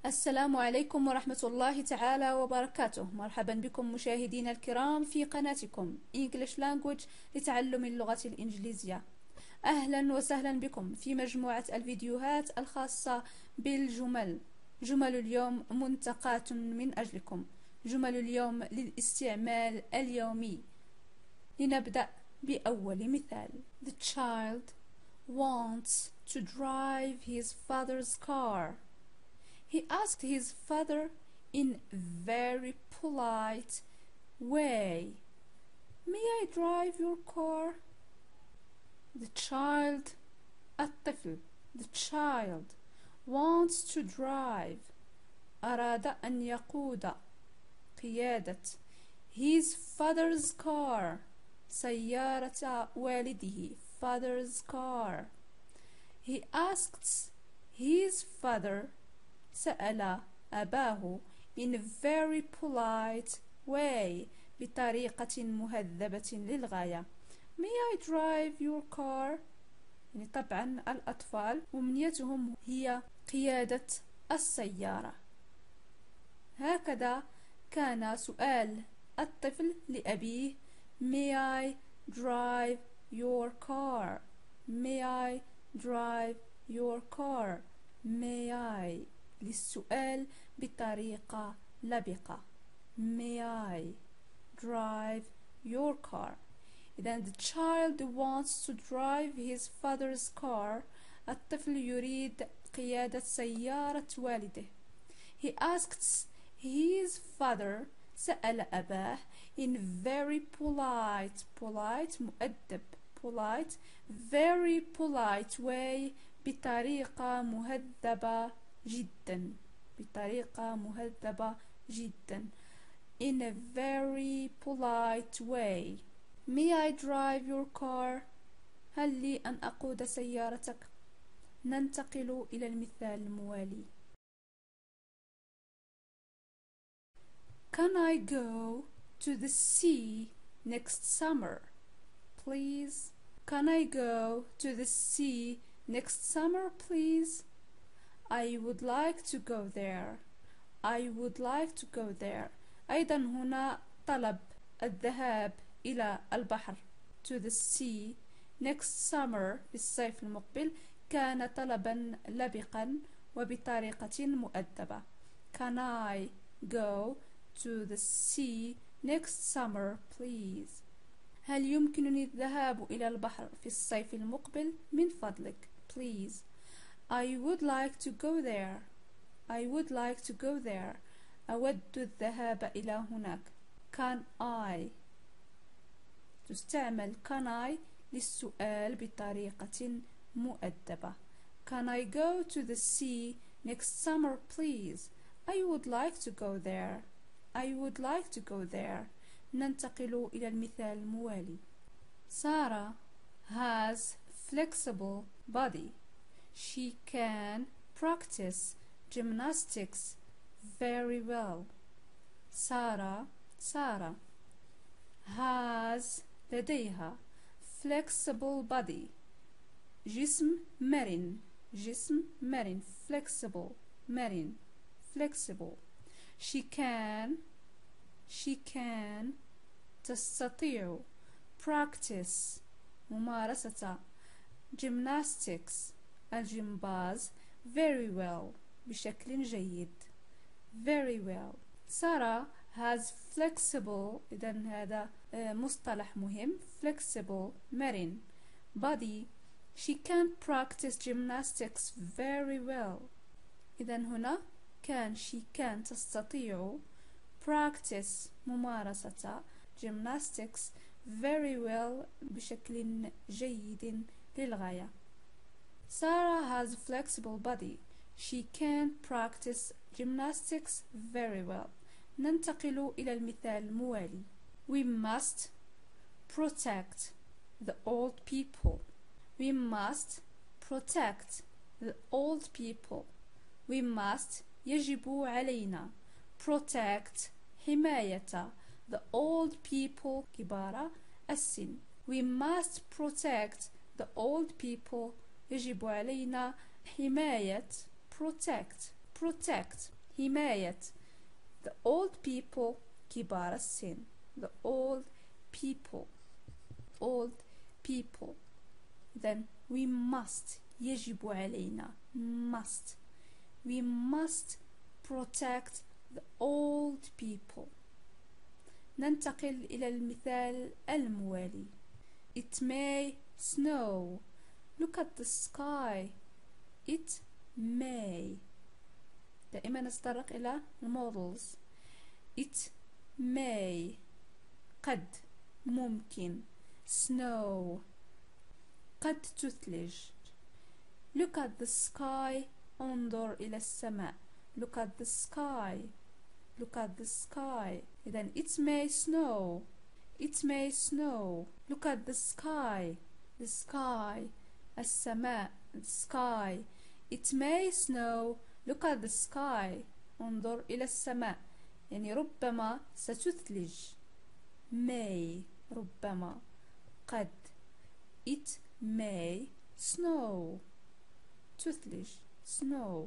السلام عليكم ورحمة الله تعالى وبركاته. مرحبا بكم مشاهدينا الكرام في قناتكم English Language لتعلم اللغة الإنجليزية. أهلا وسهلا بكم في مجموعة الفيديوهات الخاصة بالجمل. جمل اليوم منتقاة من أجلكم، جمل اليوم للاستعمال اليومي. لنبدأ بأول مثال. The child wants to drive his father's car. He asked his father in a very polite way, "May I drive your car?" The child, الطفل, the child wants to drive, أراد أن يقود, قيادة, his father's car, سيارة والده, father's car. He asked his father, سأل أباه in a very polite way, بطريقة مهذبة للغاية. May I drive your car؟ يعني طبعا الأطفال أمنيتهم هي قيادة السيارة. هكذا كان سؤال الطفل لأبيه May I drive your car؟ May I drive your car؟ May I للسؤال بطريقة لبقة. May I drive your car؟ إذا the child wants to drive his father's car. الطفل يريد قيادة سيارة والده. He asks his father, سأل أباه in very polite, polite مؤدب, polite, very polite way, بطريقة مهذبة جدا, بطريقة مهذبة جدا, in a very polite way. May I drive your car؟ هل لي أن أقود سيارتك؟ ننتقل إلى المثال الموالي. Can I go to the sea next summer, please? Can I go to the sea next summer, please? I would like to go there. I would like to go there. أيضا هنا طلب الذهاب إلى البحر. To the sea next summer في الصيف المقبل كان طلبا لبقا وبطريقة مؤدبة. Can I go to the sea next summer, please? هل يمكنني الذهاب إلى البحر في الصيف المقبل؟ من فضلك. Please. I would like to go there. I would like to go there. أود الذهاب إلى هناك. Can I تستعمل can I للسؤال بطريقة مؤدبة. Can I go to the sea next summer, please? I would like to go there. I would like to go there. ننتقل إلى المثال الموالي. Sarah has flexible body. She can practice gymnastics very well. Sarah has لديها flexible body, جسم مرن, جسم مرن, flexible, مرن, flexible. She can تستطيع practice ممارسة gymnastics الجمباز very well بشكل جيد. very well. Sarah has flexible, إذا هذا مصطلح مهم, flexible مرن, body. She can practice gymnastics very well. إذا هنا كان she can تستطيع practice ممارسة gymnastics very well بشكل جيد للغاية. Sarah has a flexible body. She can practice gymnastics very well. ننتقل إلى المثال الموالي. We must protect the old people. We must protect the old people. We must يجب علينا protect حماية the old people كبار السن. We must protect the old people. يجب علينا حماية protect protect حماية the old people كبار السن the old people then we must يجب علينا must we must protect the old people. ننتقل إلى المثال الموالي. It may snow. Look at the sky. It may. دائما نتطرق إلى models. It may. قد. ممكن. Snow. قد تثلج. Look at the sky. انظر إلى السماء. Look at the sky. Look at the sky. إذن it may snow. It may snow. Look at the sky. The sky. السماء. The sky. It may snow. Look at the sky. انظر إلى السماء. يعني ربما ستثلج. May. ربما. قد. It may snow. تثلج. Snow.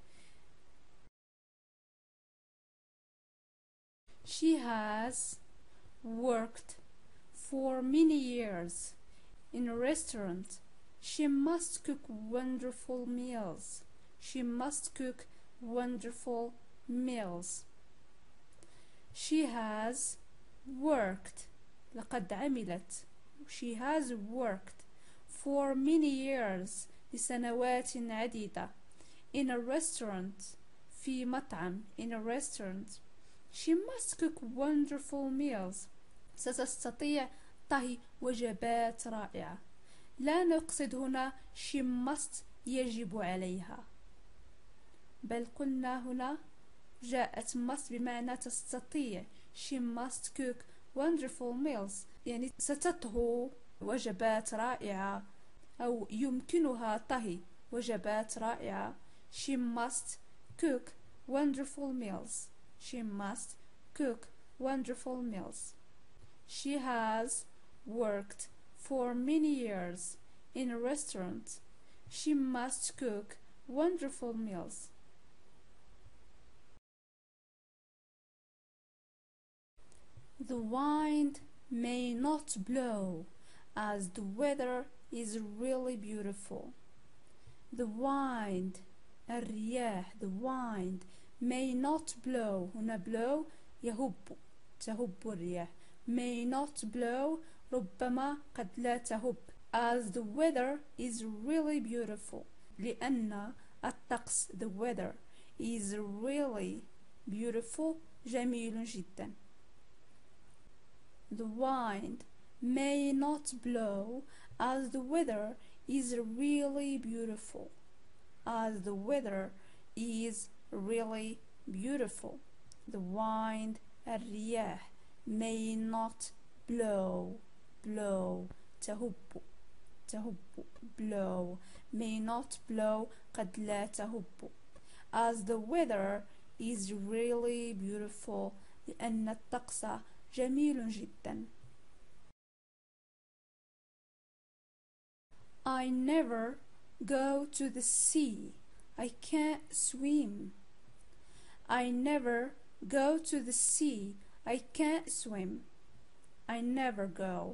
She has worked for many years in a restaurant. She must cook wonderful meals. She must cook wonderful meals. She has worked. لقد عملت. She has worked for many years. لسنوات عديدة. In a restaurant. في مطعم. In a restaurant. She must cook wonderful meals. ستستطيع طهي وجبات رائعة. لا نقصد هنا she must يجب عليها، بل قلنا هنا جاءت must بمعنى تستطيع. She must cook wonderful meals يعني ستطهو وجبات رائعة أو يمكنها طهي وجبات رائعة. She must cook wonderful meals. She must cook wonderful meals. She has worked for many years in a restaurant. She must cook wonderful meals. The wind may not blow as the weather is really beautiful. The wind الرياح the wind may not blow هنا blow يهب تهب الرياح may not blow ربما قد لا تهب as the weather is really beautiful لأن الطقس the weather is really beautiful جميل جدا. The wind may not blow as the weather is really beautiful as the weather is really beautiful. The wind الرياح may not blow تهب blow may not blow قد لا تهب as the weather is really beautiful لأن الطقس جميل جدا. I never go to the sea. I can't swim. I never go to the sea. I can't swim. I never go.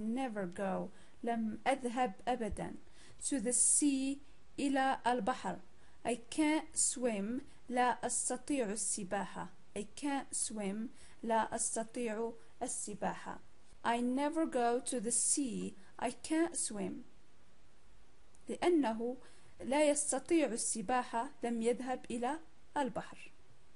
لم أذهب أبدا. To the sea إلى البحر. I can't swim. لا أستطيع السباحة. I can't swim. لا أستطيع السباحة. I never go to the sea. I can't swim. لأنه لا يستطيع السباحة لم يذهب إلى البحر.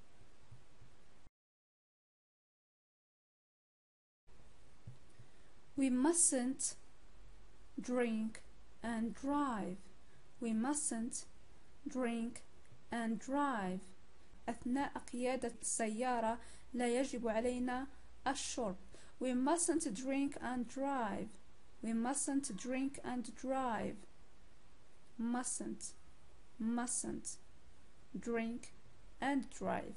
We mustn't drink and drive. We mustn't drink and drive. أثناء قيادة السيارة لا يجب علينا الشرب. We mustn't drink and drive. We mustn't drink and drive. Mustn't drink and drive.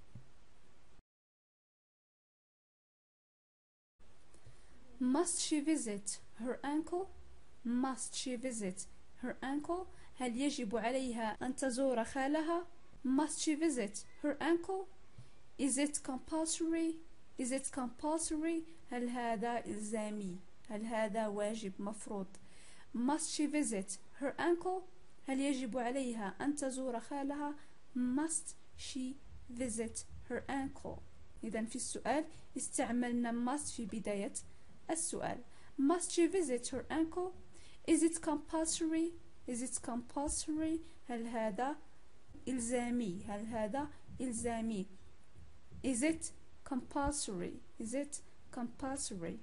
Must she visit her uncle? Must she visit her uncle? هل يجب عليها أن تزور خالها؟ Must she visit her uncle? Is it compulsory? Is it compulsory؟ هل هذا إلزامي؟ هل هذا واجب مفروض؟ Must she visit her uncle؟ هل يجب عليها أن تزور خالها؟ Must she visit her uncle؟ إذن في السؤال استعملنا must في بداية السؤال. Must she visit her uncle? Is it compulsory? Is it compulsory؟ هل هذا إلزامي؟ هل هذا إلزامي؟ Is it compulsory? Is it compulsory?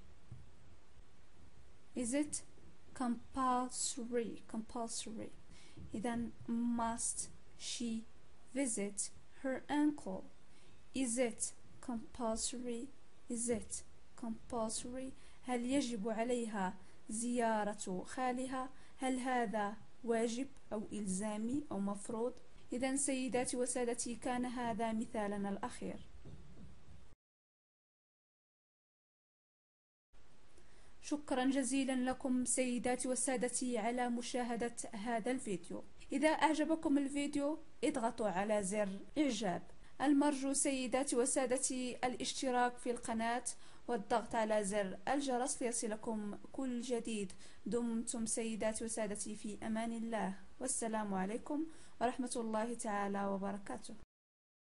Is it compulsory? Compulsory. إذن must she visit her uncle? Is it compulsory? Is it compulsory؟ هل يجب عليها زيارة خالها؟ هل هذا واجب أو إلزامي أو مفروض؟ إذن سيداتي وسادتي كان هذا مثالنا الأخير. شكرا جزيلا لكم سيداتي وسادتي على مشاهدة هذا الفيديو. إذا أعجبكم الفيديو اضغطوا على زر إعجاب. المرجو سيداتي وسادتي الاشتراك في القناة والضغط على زر الجرس ليصلكم كل جديد. دمتم سيداتي وسادتي في أمان الله، والسلام عليكم ورحمة الله تعالى وبركاته.